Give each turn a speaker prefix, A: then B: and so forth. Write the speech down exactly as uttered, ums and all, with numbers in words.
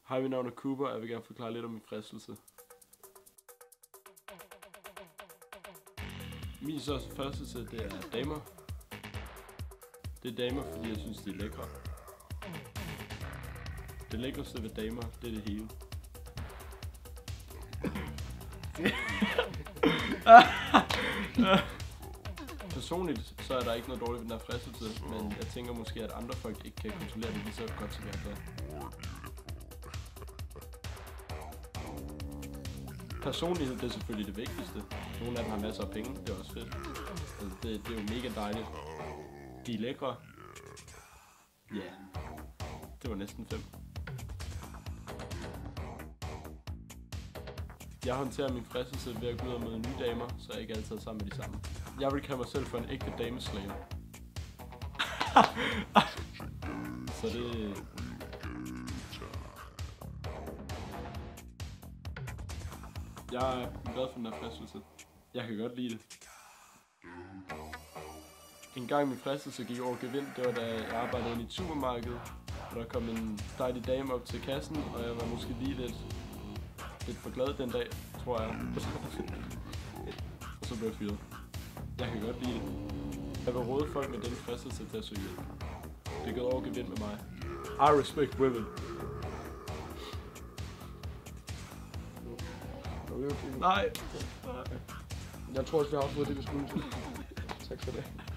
A: Hej, mit navn er Cooper, og jeg vil gerne forklare lidt om min fristelse. Min største fristelse, det er damer. Det er damer, fordi jeg synes, de er lækre. Det lækreste ved damer, det er det hele. Personligt, så er der ikke noget dårligt ved den her fristelse, men jeg tænker måske, at andre folk ikke kan kontrollere det lige så godt, som jeg kan. Personlighed, det er selvfølgelig det vigtigste. Nogle af dem har masser af penge, det er også fedt. Altså, det, det er jo mega dejligt. De er lækre. Ja, yeah. Det var næsten fem. Jeg håndterer min fristelse ved at gå ud og møde nye damer, så jeg ikke altid er sammen med de samme. Jeg vil kalde mig selv for en ægte dameslaver. Så det... Jeg er glad for den her fristelse. Jeg kan godt lide det. En gang min fristelse gik over gevind, det var da jeg arbejdede inde i et supermarked. Og der kom en dejlig dame op til kassen, og jeg var måske lige lidt, lidt for glad den dag, tror jeg. Og så blev jeg fyret. Jeg kan godt lide det. Jeg vil råde folk med den fristelse til at søge hjælp. Det er gået over gevind med mig. I respect women.
B: Okay.
A: Nej.
B: Jeg tror også, vi har fået det, vi skulle. Tak for det.